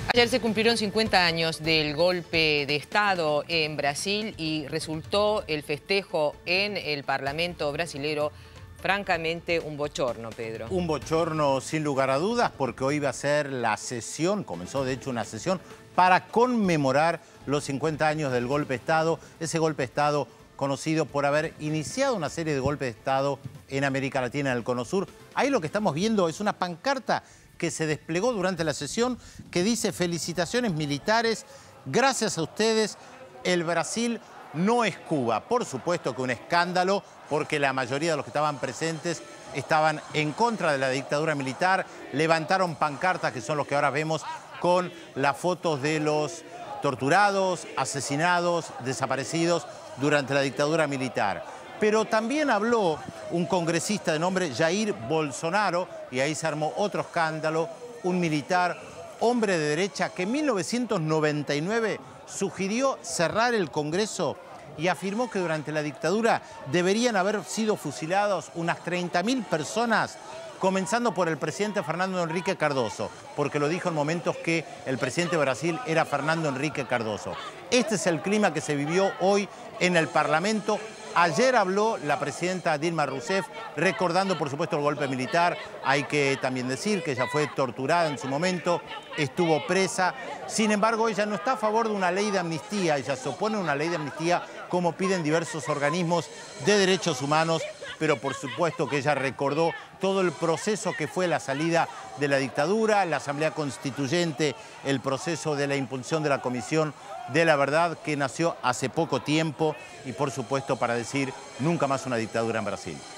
Ayer se cumplieron 50 años del golpe de Estado en Brasil y resultó el festejo en el Parlamento brasilero francamente un bochorno, Pedro. Un bochorno sin lugar a dudas, porque hoy va a ser la sesión, comenzó de hecho una sesión para conmemorar los 50 años del golpe de Estado, ese golpe de Estado conocido por haber iniciado una serie de golpes de Estado en América Latina, en el Cono Sur. Ahí lo que estamos viendo es una pancarta que se desplegó durante la sesión que dice: felicitaciones militares, gracias a ustedes el Brasil no es Cuba. Por supuesto que un escándalo, porque la mayoría de los que estaban presentes estaban en contra de la dictadura militar, levantaron pancartas que son los que ahora vemos con las fotos de los torturados, asesinados, desaparecidos durante la dictadura militar. Pero también habló un congresista de nombre Jair Bolsonaro, y ahí se armó otro escándalo, un militar, hombre de derecha, que en 1999 sugirió cerrar el Congreso y afirmó que durante la dictadura deberían haber sido fusilados unas 30.000 personas, comenzando por el presidente Fernando Henrique Cardoso, porque lo dijo en momentos que el presidente de Brasil era Fernando Henrique Cardoso. Este es el clima que se vivió hoy en el Parlamento. Ayer habló la presidenta Dilma Rousseff, recordando por supuesto el golpe militar. Hay que también decir que ella fue torturada en su momento, estuvo presa. Sin embargo, ella no está a favor de una ley de amnistía, ella se opone a una ley de amnistía como piden diversos organismos de derechos humanos, pero por supuesto que ella recordó todo el proceso que fue la salida de la dictadura, la Asamblea Constituyente, el proceso de la impulsión de la Comisión de la Verdad, que nació hace poco tiempo, y por supuesto para decir nunca más una dictadura en Brasil.